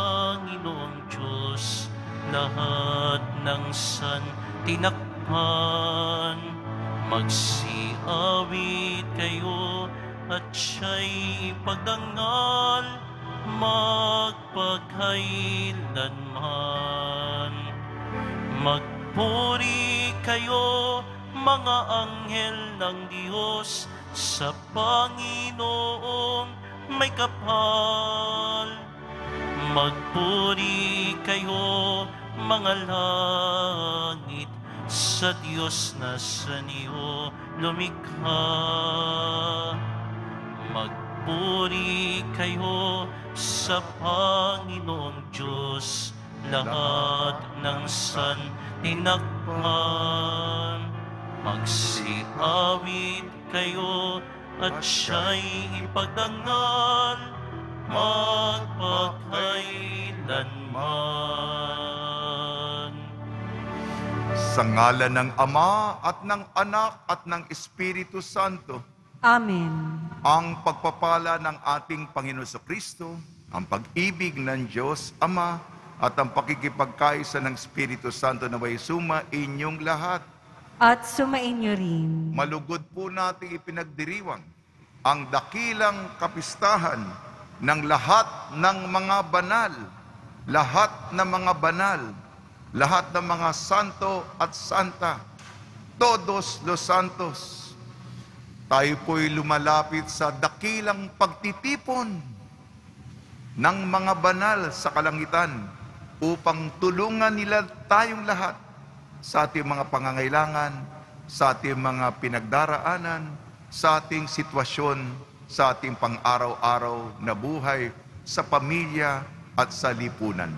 Panginoong Diyos, lahat ng santinakpan. Magsiawit kayo at siya'y ipagdangal magpagkailanman. Magpuri kayo, mga anghel ng Diyos, sa Panginoong may kapal. Magpuri kayo, mga langit, sa Diyos na sa niyo lumikha. Magpuri kayo sa Panginoong Diyos, lahat ng santinakpan. Magsiawit kayo at siya'y ipagdangal magpagkailanman. Sa ngalan ng Ama at ng Anak at ng Espiritu Santo. Amen. Ang pagpapala ng ating Panginoon Kristo, ang pag-ibig ng Diyos Ama, at ang pakikipagkaisa ng Espiritu Santo na may suma inyong lahat. At sumainyo rin. Malugod po nating ipinagdiriwang ang dakilang kapistahan ng lahat ng mga banal, lahat ng mga banal, lahat ng mga santo at santa, todos los santos. Tayo po'y lumalapit sa dakilang pagtitipon ng mga banal sa kalangitan upang tulungan nila tayong lahat sa ating mga pangangailangan, sa ating mga pinagdaraanan, sa ating sitwasyon, sa ating pang-araw-araw na buhay, sa pamilya at sa lipunan.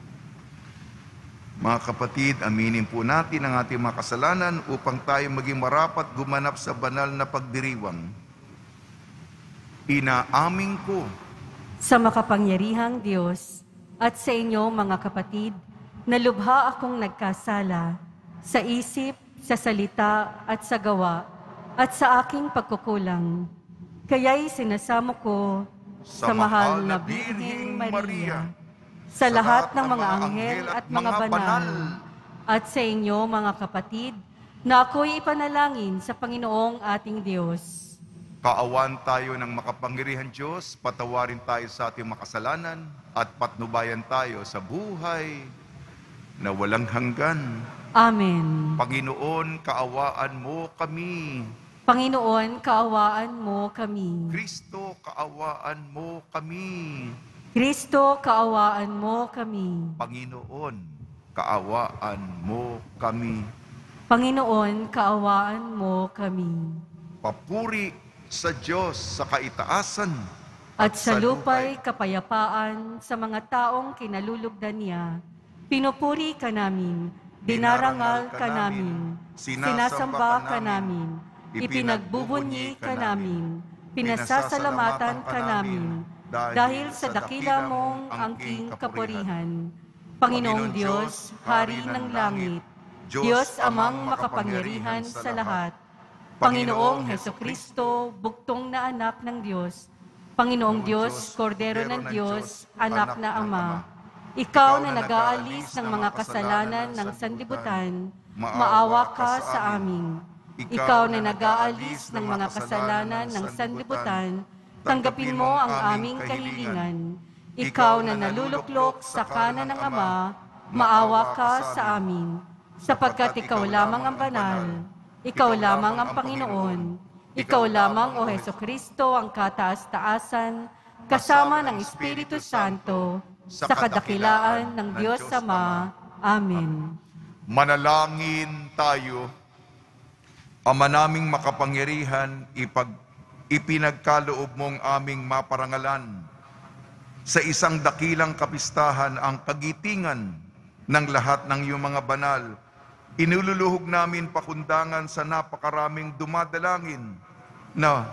Mga kapatid, aminin po natin ang ating mga kasalanan upang tayo maging marapat gumanap sa banal na pagdiriwang. Inaamin ko Sa makapangyarihang Diyos at sa inyo mga kapatid, na lubha akong nagkasala sa isip, sa salita at sa gawa at sa aking pagkukulang. Kaya'y sinasamo ko sa mahal na Birheng Maria, sa lahat ng mga anghel at mga banal, at sa inyo mga kapatid, na ako'y ipanalangin sa Panginoong ating Diyos. Kaawan tayo ng makapangyarihan Diyos, patawarin tayo sa ating makasalanan, at patnubayan tayo sa buhay na walang hanggan. Amen. Panginoon, kaawaan mo kami. Panginoon, kaawaan mo kami. Kristo, kaawaan mo kami. Kristo, kaawaan mo kami. Panginoon, kaawaan mo kami. Panginoon, kaawaan mo kami. Papuri sa Diyos sa kaitaasan, At sa lupay kapayapaan sa mga taong kinalulugdan niya, pinupuri ka namin, dinarangal ka namin, sinasamba ka namin, ipinagbubunyi ka namin, pinasasalamatan ka namin, dahil sa dakila mong angking kapurihan. Panginoong Diyos, Hari ng langit, Diyos amang makapangyarihan sa lahat, Panginoong Hesukristo, buktong na anak ng Diyos, Panginoong Diyos, Kordero ng Diyos, anak na Ama, Ikaw na nag-aalis ng mga kasalanan ng sanlibutan, maawa ka sa amin. Ikaw na nag-aalis ng mga kasalanan ng sanlibutan, tanggapin mo ang aming kahilingan. Ikaw na naluluklok sa kanan ng Ama, maawa ka sa amin. Sapagkat Ikaw lamang ang banal, Ikaw lamang ang Panginoon, Ikaw lamang, O Hesukristo, ang kataas-taasan, kasama ng Espiritu Santo, sa kadakilaan ng Diyos Ama. Amen. Manalangin tayo. Ama naming makapangyarihan, ipinagkaloob mong aming maparangalan sa isang dakilang kapistahan ang kagitingan ng lahat ng iyong mga banal. Inululuhog namin pakundangan sa napakaraming dumadalangin na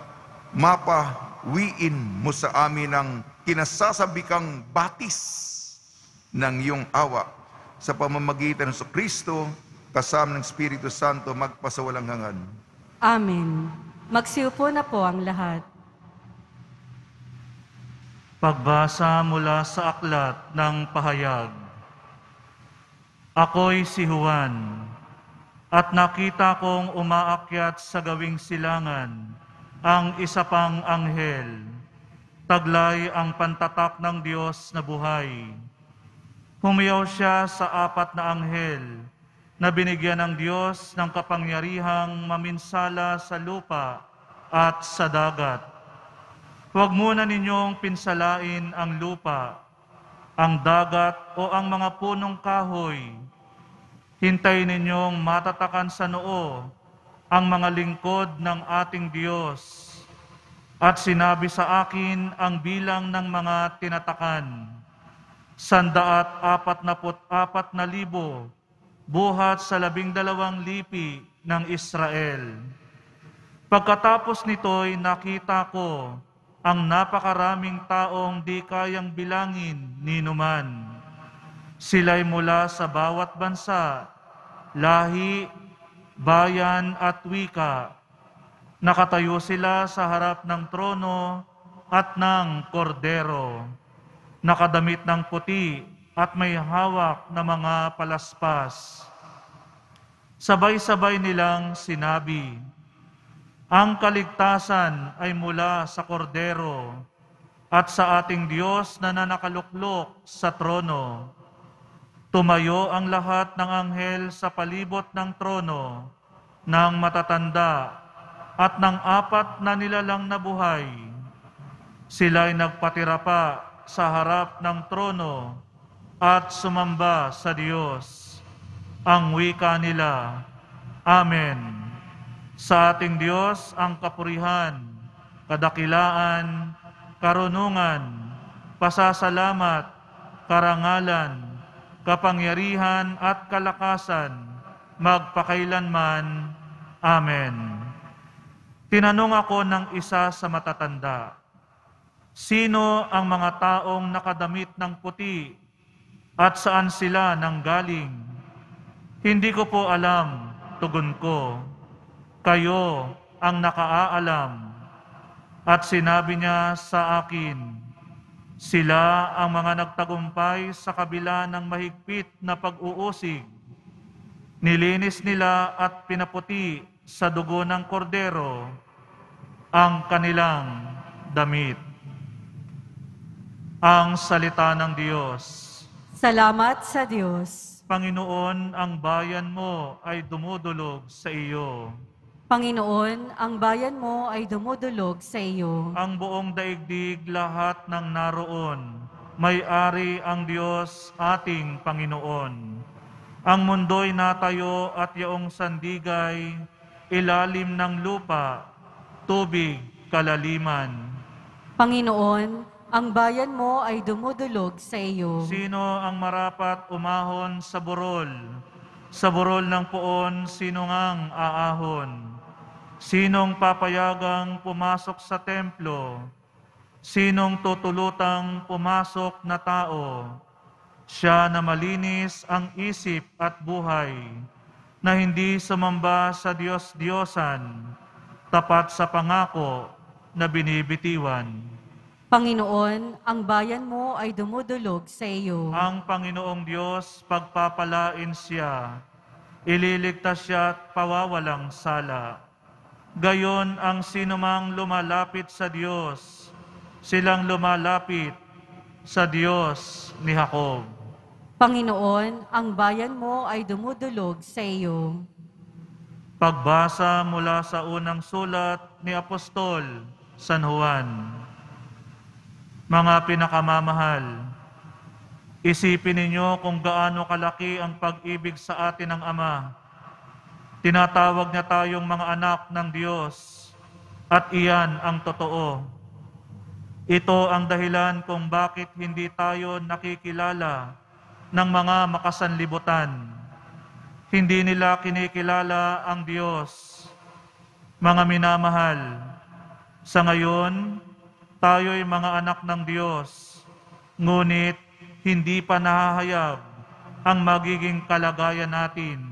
mapawiin mo sa amin ang kinasasabikang batis ng iyong awa sa pamamagitan ng Kristo kasama ng Espiritu Santo magpasawalang hanggan. Amen. Magsiupo na po ang lahat. Pagbasa mula sa aklat ng pahayag. Ako'y si Juan, at nakita kong umaakyat sa gawing silangan ang isa pang anghel. Taglay ang pantatak ng Diyos na buhay. Humiyaw siya sa apat na anghel na binigyan ng Diyos ng kapangyarihang maminsala sa lupa at sa dagat. Huwag muna ninyong pinsalain ang lupa, ang dagat o ang mga punong kahoy. Hintayin ninyong matatakan sa noo ang mga lingkod ng ating Diyos. At sinabi sa akin ang bilang ng mga tinatakan, 144,000 buhat sa 12 lipi ng Israel. Pagkatapos nito'y nakita ko ang napakaraming taong di kayang bilangin ni numan. Sila'y mula sa bawat bansa, lahi, bayan at wika. Nakatayo sila sa harap ng trono at ng kordero. Nakadamit ng puti at may hawak na mga palaspas. Sabay-sabay nilang sinabi, ang kaligtasan ay mula sa kordero at sa ating Diyos na nanakaluklok sa trono. Tumayo ang lahat ng anghel sa palibot ng trono, ng matatanda at ng apat na nilalang na buhay. Sila'y nagpatira pa sa harap ng trono at sumamba sa Diyos. Ang wika nila, Amen. Sa ating Diyos ang kapurihan, kadakilaan, karunungan, pasasalamat, karangalan, kapangyarihan at kalakasan, magpakailanman. Amen. Tinanong ako ng isa sa matatanda, sino ang mga taong nakadamit ng puti at saan sila nanggaling? Hindi ko po alam, tugon ko. Kayo ang nakaaalam. At sinabi niya sa akin, sila ang mga nagtagumpay sa kabila ng mahigpit na pag-uusig. Nilinis nila at pinaputi sa dugo ng kordero ang kanilang damit. Ang salita ng Diyos. Salamat sa Diyos. Panginoon, ang bayan mo ay dumudulog sa iyo. Panginoon, ang bayan mo ay dumudulog sa iyo. Ang buong daigdig lahat ng naroon, may-ari ang Diyos ating Panginoon. Ang mundo'y natayo at yaong sandigay, ilalim ng lupa, tubig, kalaliman. Panginoon, ang bayan mo ay dumudulog sa iyo. Sino ang marapat umahon sa burol? Sa burol ng poon, sino ngang aahon? Sinong papayagang pumasok sa templo? Sinong tutulutang pumasok na tao? Siya na malinis ang isip at buhay, na hindi sumamba sa Diyos-Diyosan, tapat sa pangako na binibitiwan. Panginoon, ang bayan mo ay dumudulog sa iyo. Ang Panginoong Diyos, pagpapalain siya, ililigtas siya at pawawalang sala. Gayon ang sinumang lumalapit sa Diyos, silang lumalapit sa Diyos ni Jacob. Panginoon, ang bayan mo ay dumudulog sa iyo. Pagbasa mula sa unang sulat ni Apostol San Juan. Mga pinakamamahal, isipin ninyo kung gaano kalaki ang pag-ibig sa atin ng Ama. Tinatawag niya tayong mga anak ng Diyos at iyan ang totoo. Ito ang dahilan kung bakit hindi tayo nakikilala ng mga makasanlibutan. Hindi nila kinikilala ang Diyos. Mga minamahal, sa ngayon, tayo'y mga anak ng Diyos, ngunit hindi pa nahahayag ang magiging kalagayan natin.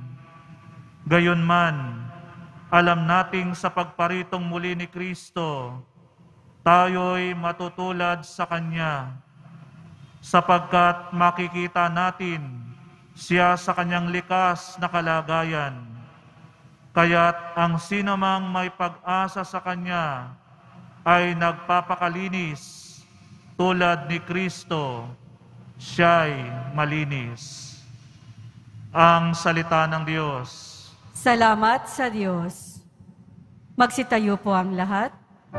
Gayunman, alam nating sa pagparitong muli ni Kristo, tayo'y matutulad sa Kanya, sapagkat makikita natin siya sa Kanyang likas na kalagayan. Kaya't ang sinumang may pag-asa sa Kanya ay nagpapakalinis tulad ni Kristo, siya'y malinis. Ang salita ng Diyos. Salamat sa Diyos. Magsitayo po ang lahat.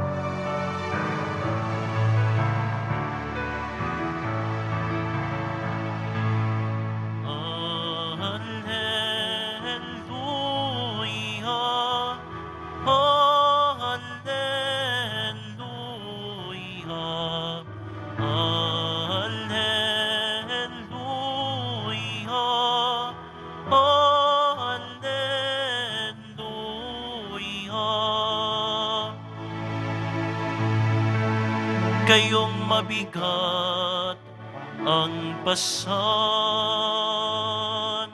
Kayong mabigat ang pasan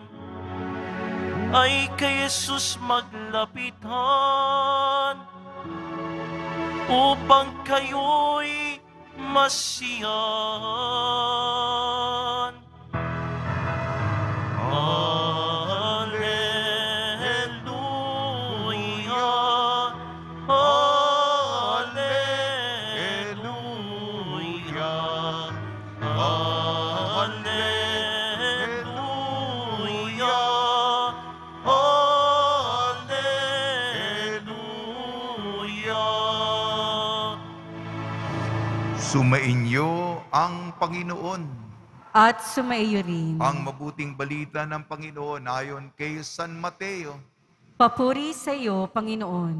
ay kay Jesus maglapitan upang kayo'y masiyan. Sumainyo ang Panginoon. At sumaiyo rin. Ang mabuting balita ng Panginoon ayon kay San Mateo. Papuri sa iyo, Panginoon.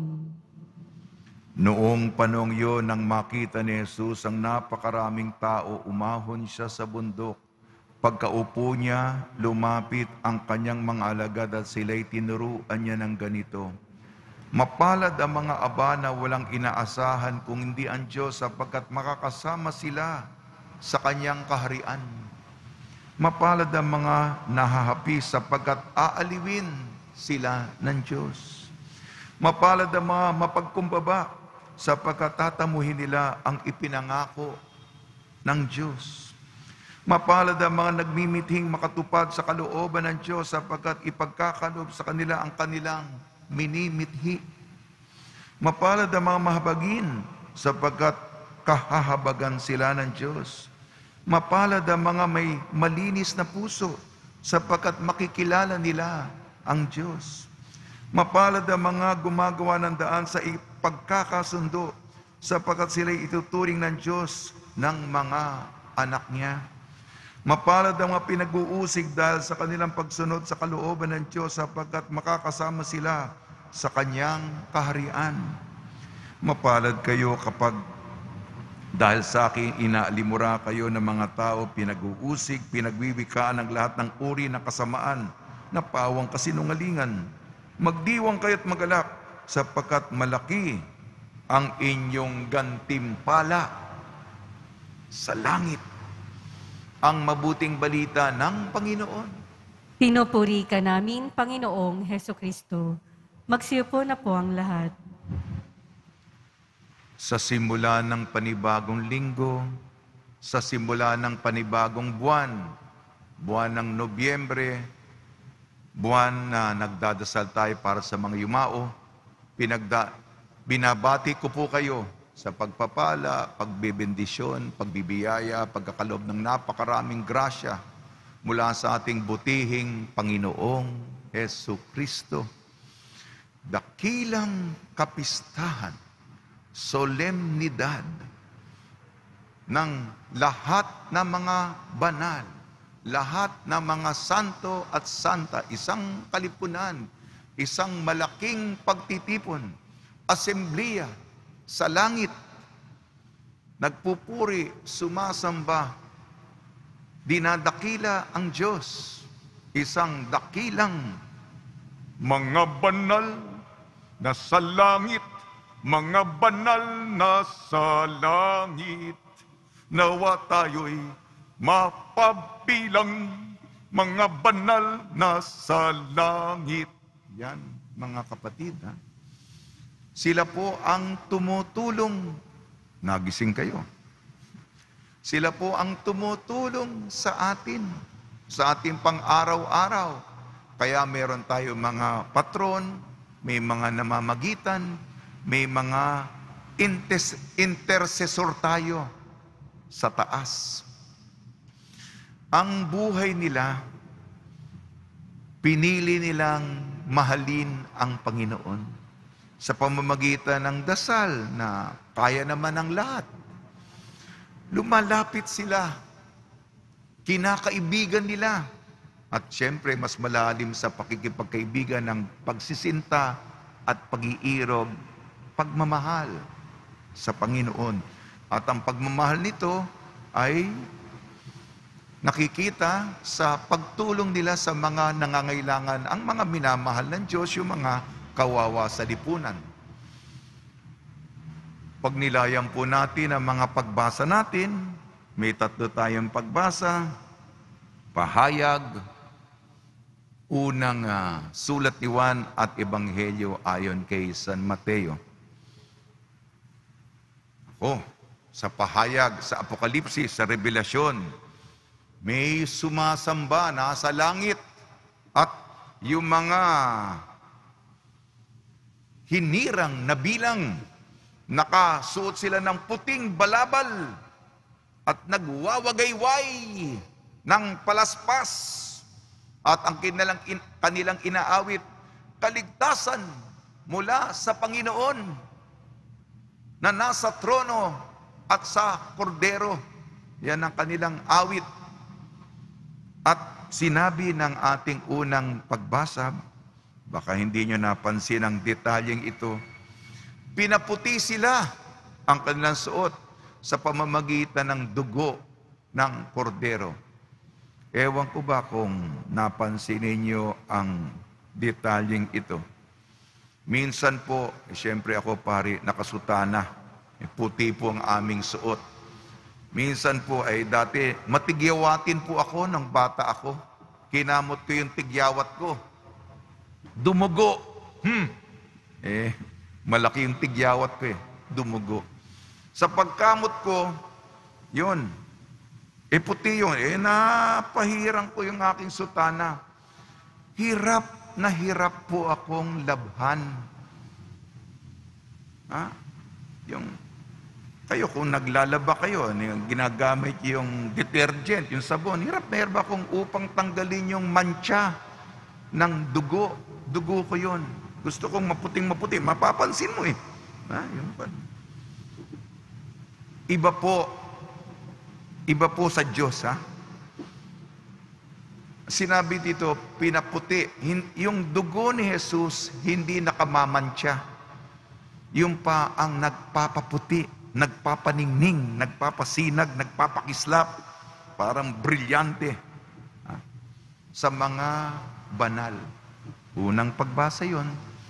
Noong panong yun, nang makita ni Jesus ang napakaraming tao, umahon siya sa bundok. Pagkaupo niya, lumapit ang kanyang mga alagad at sila'y tinuruan niya ng ganito. Mapalad ang mga aba na walang inaasahan kung hindi ang Diyos, sapagkat makakasama sila sa kanyang kaharian. Mapalad ang mga nahahapis, sapagkat aaliwin sila ng Diyos. Mapalad ang mga mapagkumbaba, sapagkat tatamuhin nila ang ipinangako ng Diyos. Mapalad ang mga nagmimithing makatupad sa kalooban ng Diyos, sapagkat ipagkakalob sa kanila ang kanilang minimithi. Mapalad ang mga mahabagin, sapagkat kahahabagan sila ng Diyos. Mapalad ang mga may malinis na puso, sapagkat makikilala nila ang Diyos. Mapalad ang mga gumagawa ng daan sa pagkakasundo, sapagkat sila'y ituturing ng Diyos ng mga anak niya. Mapalad ang mga pinag-uusig dahil sa kanilang pagsunod sa kalooban ng Diyos, sapagkat makakasama sila sa kanyang kaharian. Mapalad kayo kapag dahil sa akin inaalimura kayo ng mga tao, pinag-uusig, pinagwiwikaan ng lahat ng uri ng kasamaan na pawang kasinungalingan. Magdiwang kayo't magalak, sapagkat malaki ang inyong gantimpala sa langit. Ang mabuting balita ng Panginoon. Pinupuri ka namin, Panginoong Hesukristo. Magsiupo na po ang lahat. Sa simula ng panibagong linggo, sa simula ng panibagong buwan, buwan ng Nobyembre, buwan na nagdadasal tayo para sa mga yumao, binabati ko po kayo sa pagpapala, pagbibendisyon, pagbibiyaya, pagkakalob ng napakaraming grasya mula sa ating butihing Panginoong Hesukristo. Dakilang kapistahan, solemnidad ng lahat ng mga banal, lahat ng mga santo at santa, isang kalipunan, isang malaking pagtitipon, asembleya sa langit, nagpupuri, sumasamba, dinadakila ang Diyos, isang dakilang mga banal na sa langit, mga banal na sa langit, nawa tayo'y mapabilang, mga banal na sa langit. Yan, mga kapatid, ha? Sila po ang tumutulong nagising kayo. Sila po ang tumutulong sa atin, sa ating pang-araw-araw. Kaya meron tayo mga patron, may mga namamagitan, may mga intercessor tayo sa taas. Ang buhay nila, pinili nilang mahalin ang Panginoon sa pamamagitan ng dasal na kaya naman ang lahat. Lumalapit sila, kinakaibigan nila, at siyempre mas malalim sa pakikipagkaibigan ng pagsisinta at pag-iirog, pagmamahal sa Panginoon. At ang pagmamahal nito ay nakikita sa pagtulong nila sa mga nangangailangan, ang mga minamahal ng Diyos, yung mga kawawa sa lipunan. Pag nilayan po natin ang mga pagbasa natin, may 3 tayong pagbasa. Pahayag, unang sulat ni Juan at Ebanghelyo ayon kay San Mateo. Sa pahayag, sa Apokalipsis, sa Revelasyon, may sumasamba nasa langit at yung mga hinirang na bilang, nakasuot sila ng puting balabal at nagwawagayway ng palaspas, at ang kanilang inaawit, kaligtasan mula sa Panginoon na nasa trono at sa kordero. Yan ang kanilang awit. At sinabi ng ating unang pagbasa, baka hindi nyo napansin ang detalyeng ito, pinaputi sila ang kanilang suot sa pamamagitan ng dugo ng kordero. Ewan ko ba kung napansin ninyo ang detalyeng ito. Minsan po, siyempre ako pari, nakasutana. Puti po ang aming suot. Minsan po ay dati, matigyawatin po ako nang bata ako. Kinamot ko yung tigyawat ko. Dumugo. Malaki yung tigyawat ko dumugo. Sa pagkamot ko, yun. Puti yun. Napahirang ko yung aking sutana. Hirap na hirap po akong labhan. Kayo kung naglalaba kayo, ginagamit yung detergent, yung sabon, hirap na hirap akong upang tanggalin yung mancha ng dugo. Dugo ko yun. Gusto kong maputing-maputi. Mapapansin mo yun pa. Iba po sa Diyos, Sinabi dito, pinaputi. Yung dugo ni Jesus, hindi nakamamantya. Yung pa ang nagpapaputi, nagpapaningning, nagpapasinag, nagpapakislap, parang brilyante sa mga banal. Unang pagbasa yon.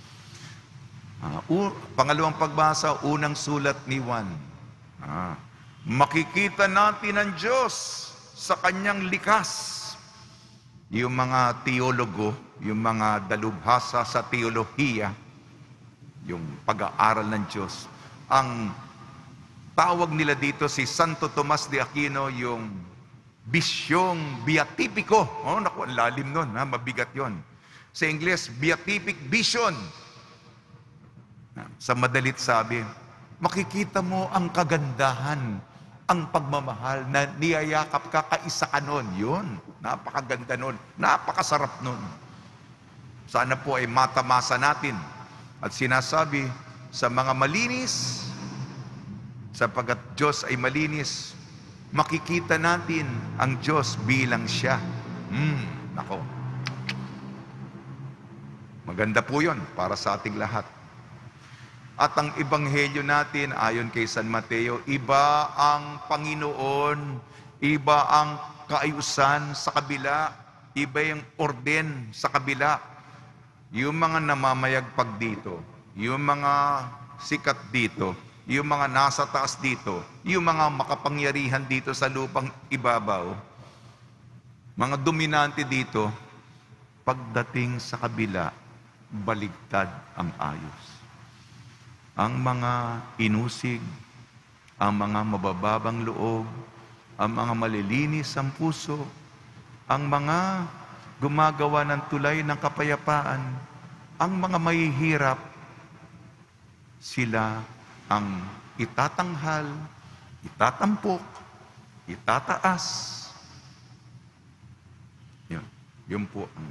Pangalawang pagbasa, unang sulat ni Juan. Makikita natin ang Diyos sa kanyang likas. Yung mga teologo, yung mga dalubhasa sa teolohiya, yung pag-aaral ng Diyos, ang tawag nila dito si Santo Tomas de Aquino, yung bisyong beatipiko. Naku, lalim nun, mabigat yon. Sa Ingles, beatific vision. Sa madalit sabi, makikita mo ang kagandahan, ang pagmamahal na niyayakap ka, kaisa ka nun. Yun, napakaganda nun, napakasarap nun. Sana po ay matamasa natin. At sinasabi sa mga malinis, sapagkat Diyos ay malinis, makikita natin ang Diyos bilang siya. Nako. Maganda po yun para sa ating lahat. At ang ebanghelyo natin, ayon kay San Mateo, iba ang Panginoon, iba ang kaayusan sa kabila, iba yung orden sa kabila. Yung mga namamayagpag dito, yung mga sikat dito, yung mga nasa taas dito, yung mga makapangyarihan dito sa lupang ibabaw, mga dominante dito, pagdating sa kabila, baligtad ang ayos. Ang mga inusig, ang mga mabababang loob, ang mga malilinis ang puso, ang mga gumagawa ng tulay ng kapayapaan, ang mga mahihirap, sila ang itatanghal, itatampok, itataas. Yun po ang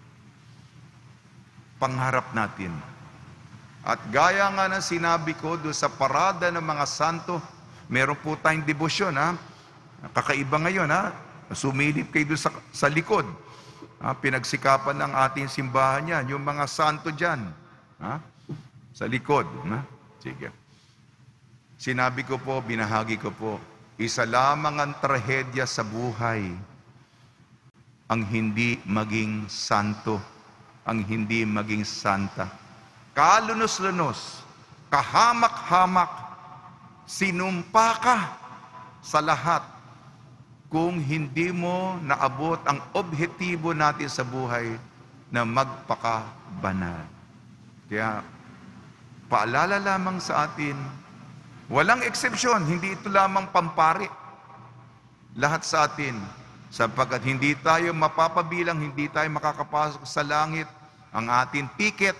pangarap natin. At gaya nga ng sinabi ko doon sa parada ng mga santo, meron po tayong debosyon, ha? Kakaiba ngayon, ha? Sumilip kayo doon sa likod. Pinagsikapan ng ating simbahan yan, yung mga santo dyan. Ha? Sa likod. Ha? Sige. Sinabi ko po, binahagi ko po, isa lamang ang trahedya sa buhay, ang hindi maging santo, ang hindi maging santa. Kalunos-lunos, kahamak-hamak, sinumpa ka sa lahat kung hindi mo naabot ang objektibo natin sa buhay na magpakabanal. Kaya, paalala lamang sa atin, walang eksepsyon, hindi ito lamang pampari. Lahat sa atin, sapagkat hindi tayo mapapabilang, hindi tayo makakapasok sa langit, ang ating tiket,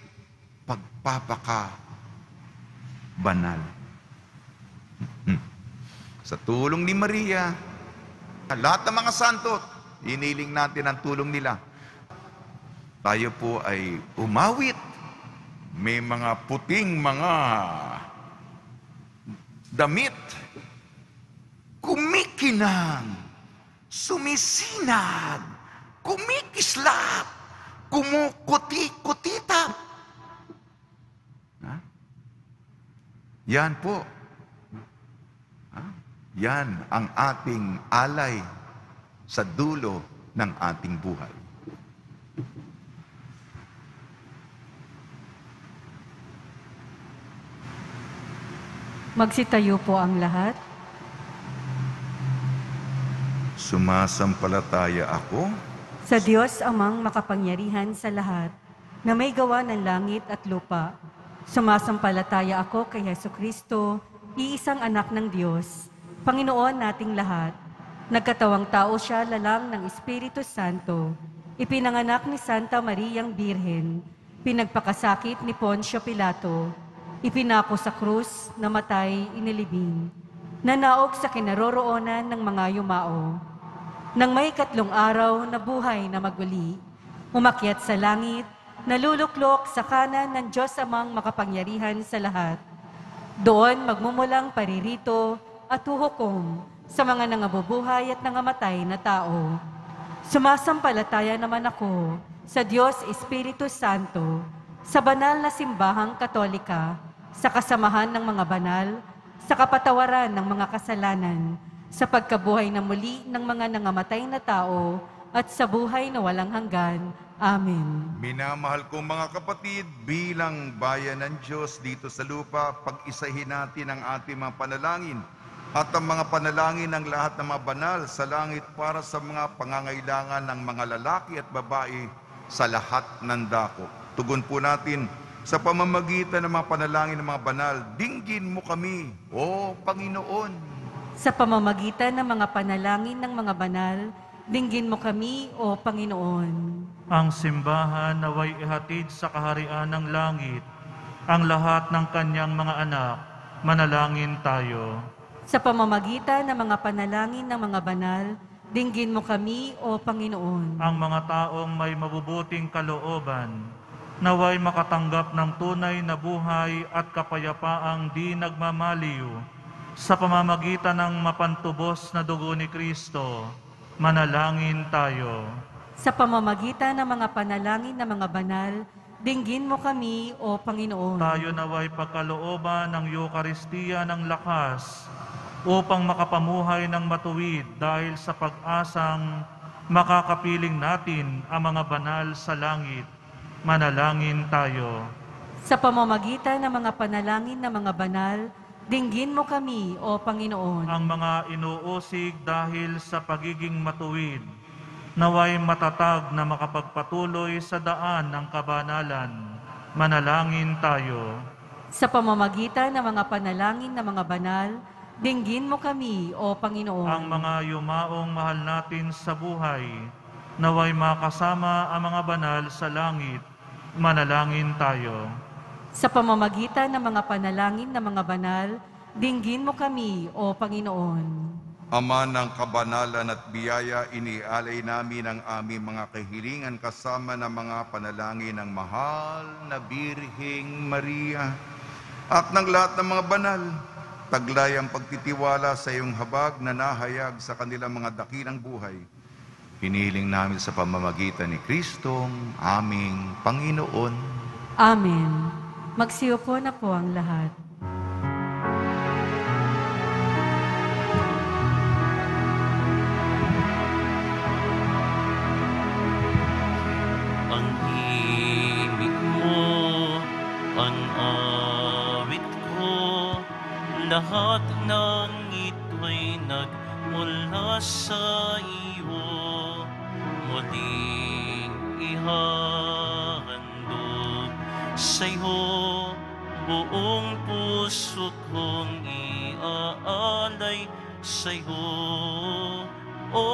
pagpapaka-banal. Sa tulong ni Maria, lahat ng mga santo, iniling natin ang tulong nila. Tayo po ay umawit. May mga puting mga damit, kumikinang, sumisinag, kumikislap, kumukuti-kutita. Yan po. Yan ang ating alay sa dulo ng ating buhay. Magsitayo po ang lahat. Sumasampalataya ako Sa Diyos amang makapangyarihan sa lahat, na may gawa ng langit at lupa. Sumasampalataya ako kay Hesukristo, iisang anak ng Diyos, Panginoon nating lahat. Nagkatawang tao siya lalang ng Espiritu Santo. Ipinanganak ni Santa Mariang Birhen. Pinagpakasakit ni Poncio Pilato. Ipinako sa krus, namatay, inilibing. Nanaog sa kinaroroonan ng mga yumao. Nang may 3 araw na buhay na maguli, umakyat sa langit, naluluklok sa kanan ng Diyos amang makapangyarihan sa lahat. Doon magmumulang paririto at huhukom sa mga nangabubuhay at nangamatay na tao. Sumasampalataya naman ako sa Diyos Espiritu Santo, sa banal na simbahang katolika, sa kasamahan ng mga banal, sa kapatawaran ng mga kasalanan, sa pagkabuhay na muli ng mga nangamatay na tao, at sa buhay na walang hanggan. Amen. Minamahal kong mga kapatid, bilang bayan ng Diyos dito sa lupa, pag-isahin natin ang ating mga panalangin at ang mga panalangin ng lahat ng mga banal sa langit para sa mga pangangailangan ng mga lalaki at babae sa lahat ng dako. Tugon po natin sa pamamagitan ng mga panalangin ng mga banal, dinggin mo kami, O Panginoon. Sa pamamagitan ng mga panalangin ng mga banal, dinggin mo kami, O Panginoon. Ang simbahan naway ihatid sa kaharian ng langit, ang lahat ng kanyang mga anak, manalangin tayo. Sa pamamagitan ng mga panalangin ng mga banal, dinggin mo kami, O Panginoon. Ang mga taong may mabubuting kalooban, naway makatanggap ng tunay na buhay at kapayapaang di nagmamaliw, sa pamamagitan ng mapantubos na dugo ni Kristo, manalangin tayo. Sa pamamagitan ng mga panalangin ng mga banal, dinggin mo kami, O Panginoon. Tayo naway pagkalooban ng Eukaristiya ng lakas, upang makapamuhay ng matuwid dahil sa pag-asang makakapiling natin ang mga banal sa langit. Manalangin tayo. Sa pamamagitan ng mga panalangin ng mga banal, dinggin mo kami, O Panginoon. Ang mga inuusig dahil sa pagiging matuwid, naway matatag na makapagpatuloy sa daan ng kabanalan. Manalangin tayo. Sa pamamagitan ng mga panalangin ng mga banal, dinggin mo kami, O Panginoon. Ang mga yumaong mahal natin sa buhay, naway makasama ang mga banal sa langit. Manalangin tayo. Sa pamamagitan ng mga panalangin ng mga banal, dinggin mo kami, O Panginoon. Ama ng kabanalan at biyaya, inialay namin ang aming mga kahilingan kasama ng mga panalangin ng mahal na Birheng Maria at ng lahat ng mga banal. Taglay ang pagtitiwala sa iyong habag na nahayag sa kanilang mga dakilang buhay. Hinihiling namin sa pamamagitan ni Kristong aming Panginoon. Amen. Magsiupo na po ang lahat. Ang himig mo, ang awit ko, lahat ng ito'y nagmula sa iyo. Muling ihandog sa'yo, buong puso kong iaalay sa'yo. O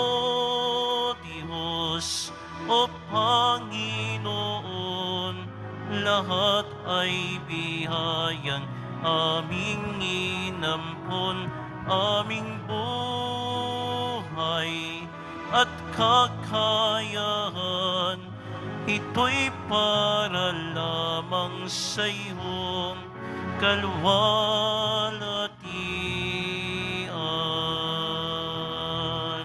Diyos, O Panginoon, lahat ay biyayang aming inampon, aming buhay at kakayahan. Ito'y para lamang sa iyong kalwalhatian.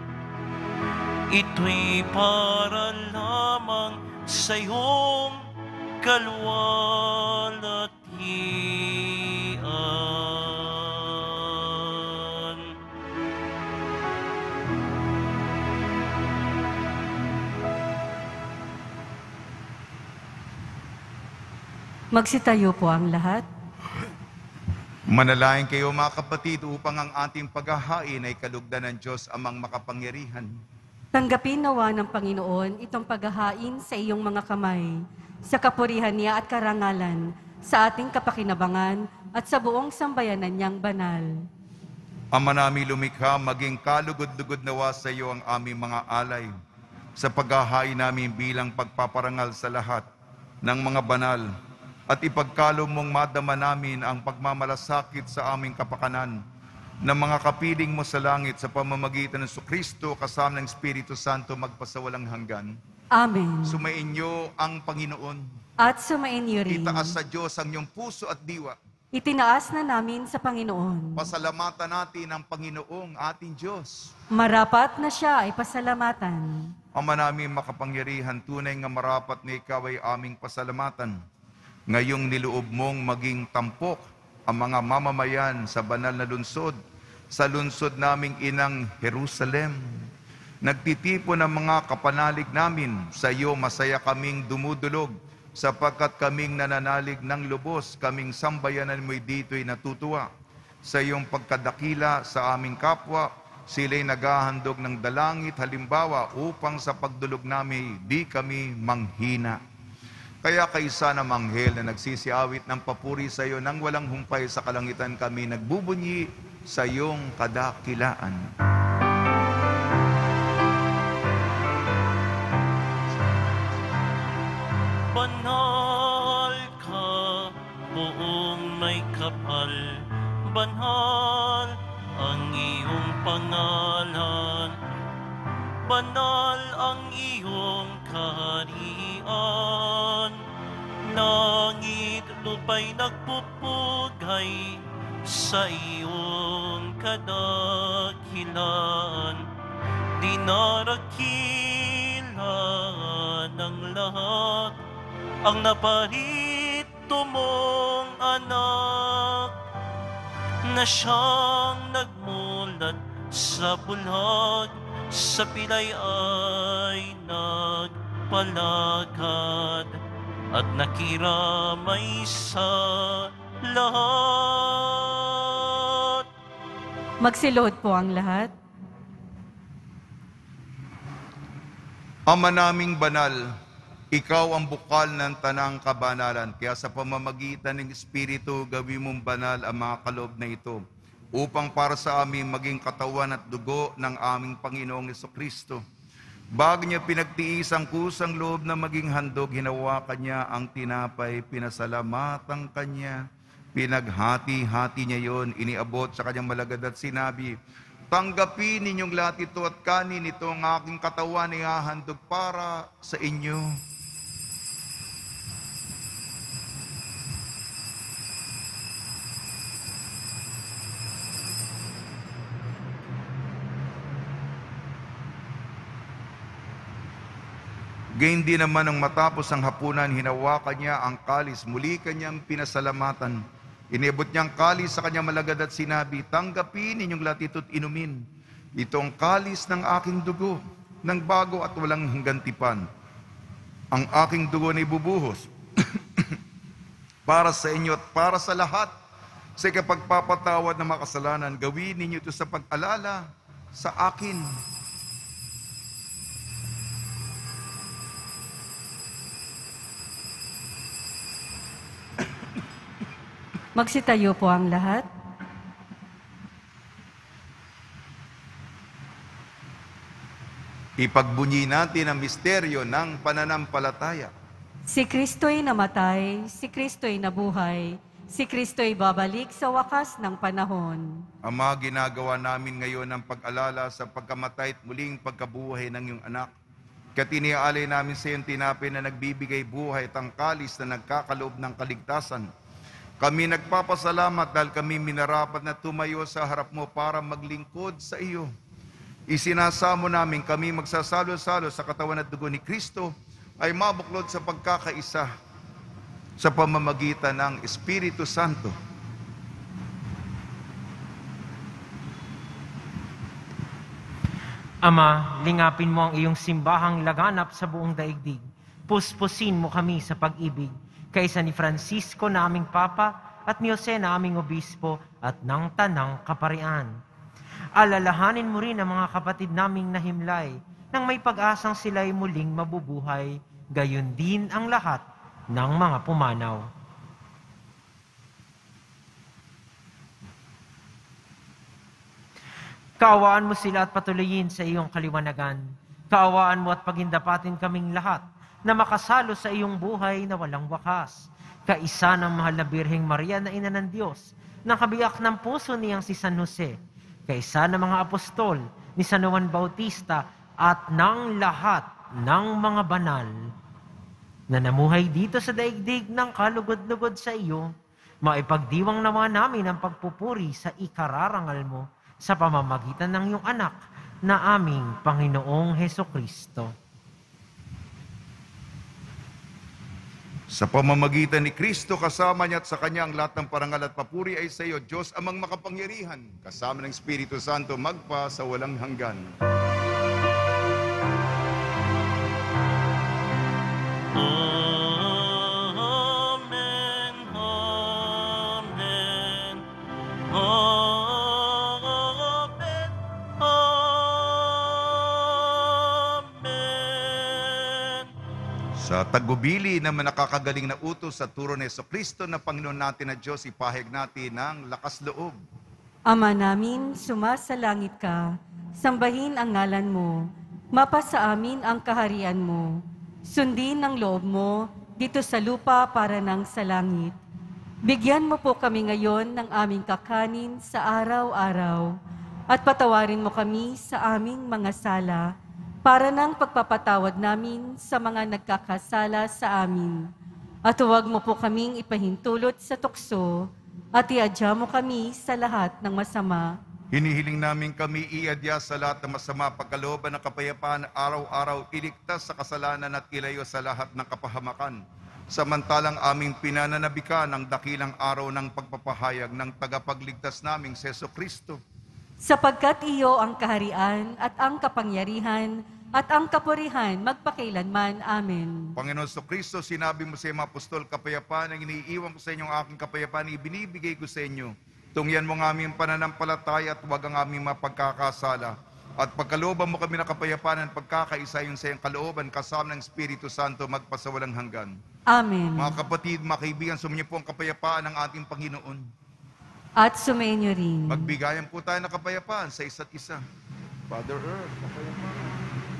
Ito'y para lamang sa iyong kalwalhatian. Magsitayo po ang lahat. Manalangin kayo mga kapatid upang ang ating paghahain ay kalugdan ng Diyos amang makapangyarihan. Tanggapin nawa ng Panginoon itong paghahain sa iyong mga kamay, sa kapurihan niya at karangalan, sa ating kapakinabangan at sa buong sambayanan niyang banal. Ama namin lumikha, maging kalugod-lugod nawa sa iyo ang aming mga alay, sa paghahain namin bilang pagpaparangal sa lahat ng mga banal, at ipagkaloob mong madama namin ang pagmamalasakit sa aming kapakanan ng mga kapiling mo sa langit sa pamamagitan ng Kristo kasama ng Espiritu Santo magpasawalang hanggan. Amen. Sumainyo ang Panginoon. At sumainyo rin. Itaas sa Diyos ang iyong puso at diwa. Itinaas na namin sa Panginoon. Pasalamatan natin ang Panginoong ating Diyos. Marapat na siya ay pasalamatan. Ama namin makapangyarihan, tunay nga marapat na ikaw ay aming pasalamatan. Ngayong niloob mong maging tampok ang mga mamamayan sa banal na lungsod, sa lungsod naming inang Jerusalem. Nagtitipon ang mga kapanalig namin, sa iyo masaya kaming dumudulog, sapagkat kaming nananalig ng lubos, kaming sambayanan mo'y dito'y natutuwa. Sa iyong pagkadakila sa aming kapwa, sila'y naghahandog ng dalangit halimbawa upang sa pagdulog namin di kami manghina. Kaya kaisa na manghel na nagsisiawit ng papuri sa iyo nang walang humpay sa kalangitan kami nagbubunyi sa iyong kadakilaan. Banal ka, buong may kapal, banal ang iyong pangalan, banal ang iyong kaharian. Langit lupa'y nagpupugay sa iyong kadakilaan. Dinarakilan ng lahat ang naparito mong anak, na siyang nagmulat sa bulag, sa pilay ay nagpalagad, at nakiramay sa lahat. Magsiluhod po ang lahat. Ama naming banal, ikaw ang bukal ng tanang kabanalan, kaya sa pamamagitan ng Espiritu, gawin mong banal ang mga kaloob na ito, upang para sa amin maging katawan at dugo ng aming Panginoong Jesucristo. Bago niya pinagtiis ang kusang loob na maging handog, hinawakan niya ang tinapay, pinasalamatan kanya, pinaghati-hati niya yon, iniabot sa kanyang malagad at sinabi, "Tanggapin ninyong lahat ito at kanin ito ang aking katawan na ihahandog para sa inyo." Gayun din naman nang matapos ang hapunan, hinawakan niya ang kalis, muli kanyang pinasalamatan. Iniabot niya ang kalis sa kanyang malagad at sinabi, "Tanggapin ninyong lahat ito at inumin. Ito ang kalis ng aking dugo, ng bago at walang hanggang tipan. Ang aking dugo na ibubuhos para sa inyo at para sa lahat. Sa ikapagpapatawad ng mga kasalanan, gawin ninyo ito sa pag-alala sa akin." Magsitayo po ang lahat. Ipagbunyi natin ang misteryo ng pananampalataya. Si Kristo'y namatay, si Kristo'y nabuhay, si Kristo'y babalik sa wakas ng panahon. Ama, ginagawa namin ngayon ang pag-alala sa pagkamatay at muling pagkabuhay ng iyong anak. Kaya't iniaalay namin sa iyong tinapay na nagbibigay buhay at ang kalis na nagkakaloob ng kaligtasan. Kami nagpapasalamat dahil kami minarapat na tumayo sa harap mo para maglingkod sa iyo. Isinasamo namin kami magsasalo-salo sa katawan at dugo ni Kristo ay mabuklod sa pagkakaisa sa pamamagitan ng Espiritu Santo. Ama, lingapin mo ang iyong simbahang laganap sa buong daigdig. Puspusin mo kami sa pag-ibig, kaysa ni Francisco na aming Papa at ni Jose na aming Obispo at ng Tanang Kaparian. Alalahanin mo rin ang mga kapatid naming nahimlay nang may pag-asang sila'y muling mabubuhay, gayon din ang lahat ng mga pumanaw. Kaawaan mo sila at patuloyin sa iyong kaliwanagan. Kaawaan mo at pagindapatin kaming lahat na makasalo sa iyong buhay na walang wakas. Kaisa ng mahal na Birheng Maria na Ina ng Diyos, ng kabiyak ng puso niyang si San Jose, kaisa ng mga apostol ni San Juan Bautista at ng lahat ng mga banal na namuhay dito sa daigdig ng kalugod-lugod sa iyo, maipagdiwang nawa namin ang pagpupuri sa ikararangal mo sa pamamagitan ng iyong anak na aming Panginoong Hesukristo. Sa pamamagitan ni Kristo, kasama niya at sa Kanya ang lahat ng parangal at papuri ay sa iyo, Diyos amang makapangyarihan, kasama ng Espiritu Santo, magpa sa walang hanggan. Amen, amen, amen, amen. Sa tagubili na nakakagaling na utos sa turo ni Jesucristo na Panginoon natin na Diyos, ipahayag natin ng lakas loob. Ama namin, sumasalangit ka, sambahin ang ngalan mo, mapasa amin ang kaharian mo, sundin ang loob mo dito sa lupa para ng sa langit. Bigyan mo po kami ngayon ng aming kakanin sa araw-araw at patawarin mo kami sa aming mga sala para ng pagpapatawad namin sa mga nagkakasala sa amin. At huwag mo po kaming ipahintulot sa tukso at iadya mo kami sa lahat ng masama. Hinihiling namin kami iadya sa lahat ng masama, pagkalooban ng kapayapaan, araw-araw iligtas sa kasalanan at ilayo sa lahat ng kapahamakan. Samantalang aming pinananabikan ang dakilang araw ng pagpapahayag ng tagapagligtas naming si Jesucristo. Sapagkat iyo ang kaharian at ang kapangyarihan at ang kapurihan magpakailanman. Amen. Panginoon Jesucristo, sinabi mo sa mga apostol, kapayapaan ang iniiwan ko sa inyo, ang aking kapayapaan ibinibigay ko sa inyo. Tungyan mo ang aming pananampalataya at huwag ang aming mapagkakasala. At pagkalooban mo kami ng kapayapaan at pagkakaisa yung sa iyong kalooban kasama ng Espiritu Santo magpasawalang hanggan. Amen. Mga kapatid, mga kaibigan, sumunyo po ang kapayapaan ng ating Panginoon. at sumainyo rin. Magbigayan po tayo ng kapayapaan sa isa't isa. Father Earth, kapayapaan.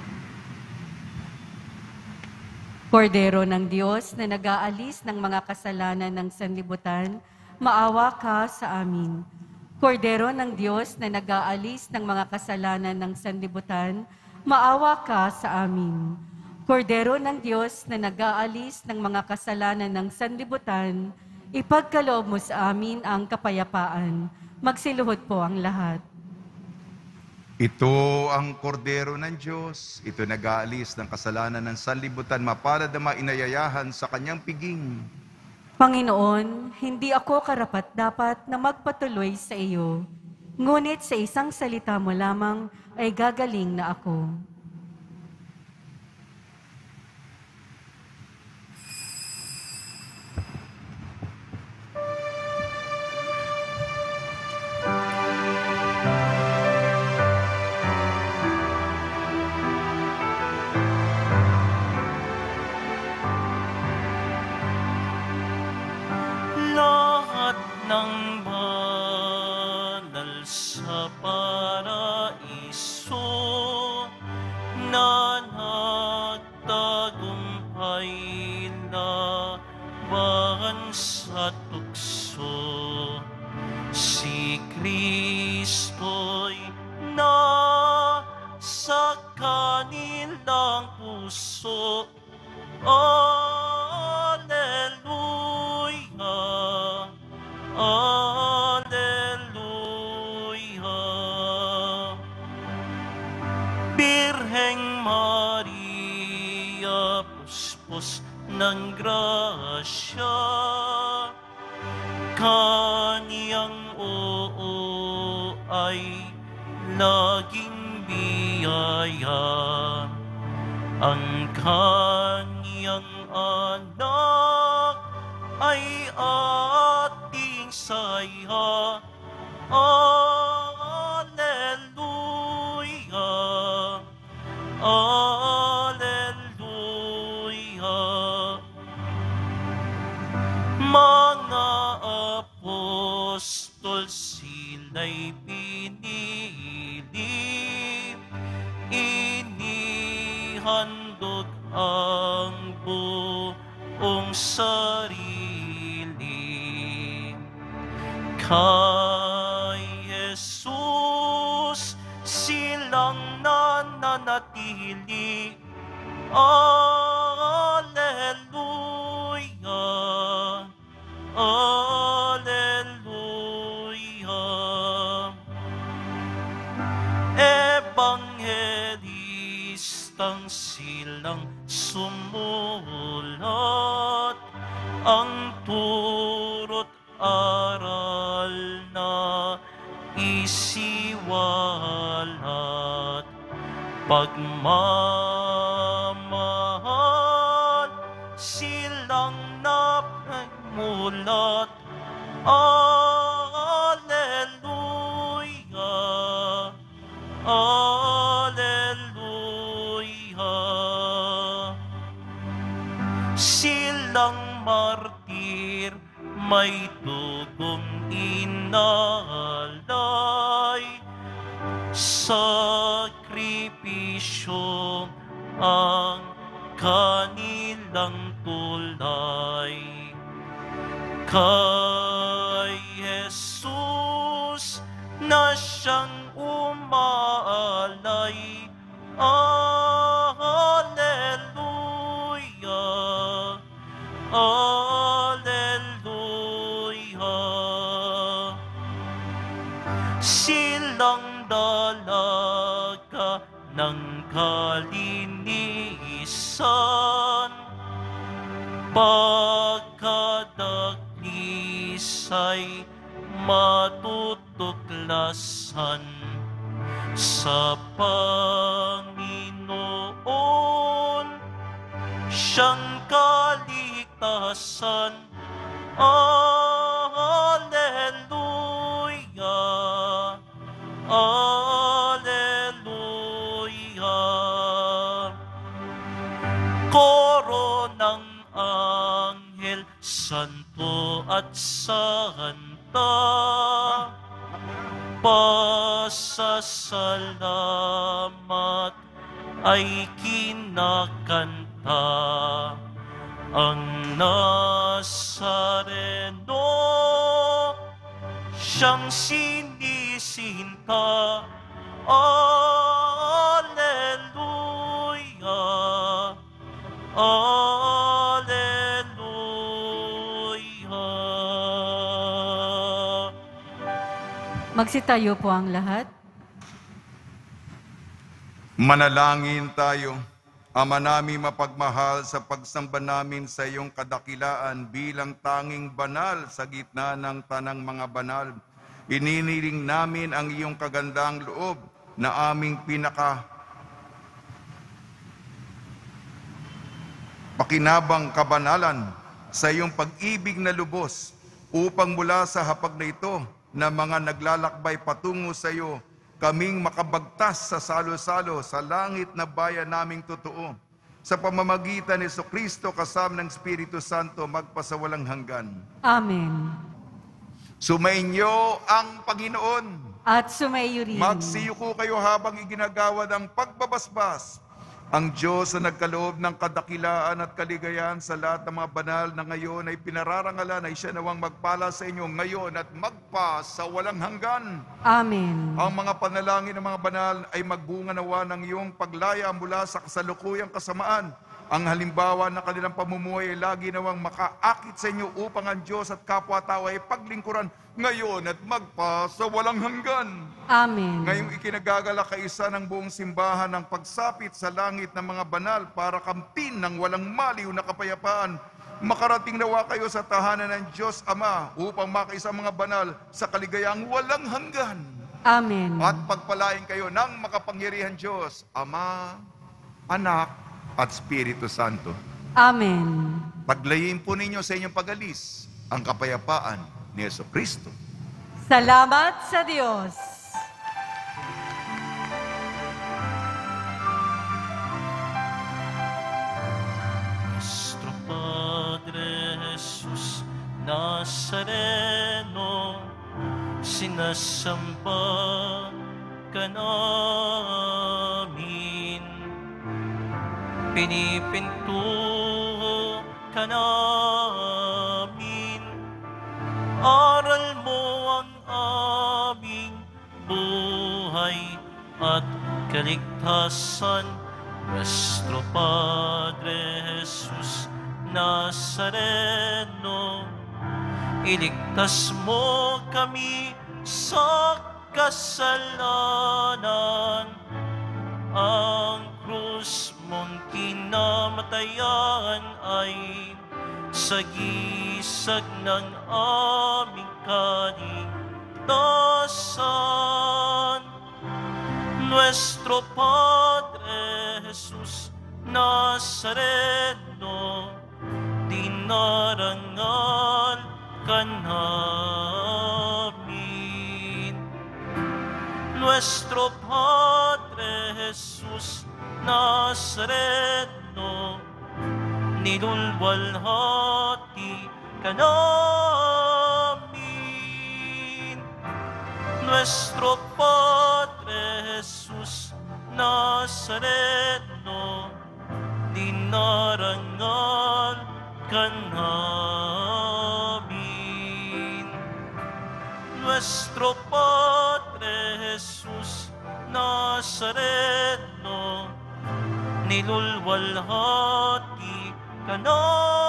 Kordero ng Diyos na nag-aalis ng mga kasalanan ng sanlibutan, maawa ka sa amin. Kordero ng Diyos na nag-aalis ng mga kasalanan ng sanlibutan, maawa ka sa amin. Kordero ng Diyos na nag-aalis ng mga kasalanan ng sanlibutan, ipagkaloob mo sa amin ang kapayapaan. Magsiluhod po ang lahat. Ito ang kordero ng Diyos. Ito nag-aalis ng kasalanan ng sanlibutan, mapalad na mainayayahan sa kanyang piging. Panginoon, hindi ako karapat-dapat na magpatuloy sa iyo, ngunit sa isang salita mo lamang ay gagaling na ako. Lahat ng banal sa paraiso na nagtagumpay laban sa tukso, si Kristo'y nasa kanilang puso. Alleluia, Alleluia. Birheng Maria, puspos ng grasya, kaniyang oo ay laging biyaya. Ang kaniyang anak ay ating saya. Alleluia, Alleluia. Mga apostol sila'y pinili, inihandog ang buong sarili. Kay Jesus silang nananatili. Alleluia, Alleluia. Ebanghelistang silang sumulat, ang turo't aral na isiwalat. Pagmamahal silang napagmulat. Alleluia, Alleluia. Silang martir, may dugong inalay, sakripisyo ang kanilang tulay. Kay Jesus na siyang umaalay. Alleluia, Alleluia. Silang dalaga ng kalinisan, pagkadaklisay matutuklasan. Sa Panginoon siyang kaligtasan. Alleluia, Alleluia. Koro ng anghel, santo at santo, kita pasasalamat ay kinakanta ang Nazareno, siyang sinisinta. Alleluia, Alleluia. Magsitayo po ang lahat. Manalangin tayo. Ama namin mapagmahal, sa pagsamba namin sa iyong kadakilaan bilang tanging banal sa gitna ng tanang mga banal, ininiling namin ang iyong kagandang loob na aming pakinabang kabanalan sa iyong pag-ibig na lubos, upang mula sa hapag na ito na mga naglalakbay patungo sa iyo, kaming makabagtas sa salo-salo sa langit na bayan naming totoo. Sa pamamagitan ni Jesucristo kasama ng Espiritu Santo magpasawalang hanggan. Amen. Sumainyo ang Panginoon. At sumaiyo rin. Magsiyuko kayo habang iginagawad ang pagbabasbas. Ang Diyos na nagkaloob ng kadakilaan at kaligayahan sa lahat ng mga banal na ngayon ay pinararangalan, ay siya nawang magpala sa inyo ngayon at magpa sa walang hanggan. Amen. Ang mga panalangin ng mga banal ay magbunga nawa ng iyong paglaya mula sa kasalukuyang kasamaan. Ang halimbawa ng kanilang pamumuhay ay lagi nawang makaakit sa inyo upang ang Diyos at kapwa-tao ay paglingkuran ngayon at magpa sa walang hanggan. Amen. Ngayong ikinagagala kaisa ng buong simbahan ng pagsapit sa langit ng mga banal para kamtin ng walang maliw na kapayapaan, makarating nawa kayo sa tahanan ng Diyos Ama upang makaisa mga banal sa kaligayang walang hanggan. Amen. At pagpalain kayo ng makapangyarihan Diyos, Ama, Anak, at Espiritu Santo. Amen. Paglayin po ninyo sa inyong pag-alis ang kapayapaan ni Jesucristo. Salamat sa Diyos. Nuestro Padre Jesus Nazareno, sinasamba ka namin, pinipinto ka namin, aral mo ang aming buhay at kaligtasan. Nuestro Padre Jesus Nazareno, iligtas mo kami sa kasalanan. Ang krus mong kinamatayan ay sagisag ng aming kaligtasan. Nuestro Padre Jesus Nazareno, dinarangal ka namin. Nuestro Padre Jesus Nazareno, nilulwalhati ka namin. Nuestro Padre Jesus Nazareno, dinarangal ka namin. Nuestro Padre Jesus Nazareno, nilulwalhati ka namin.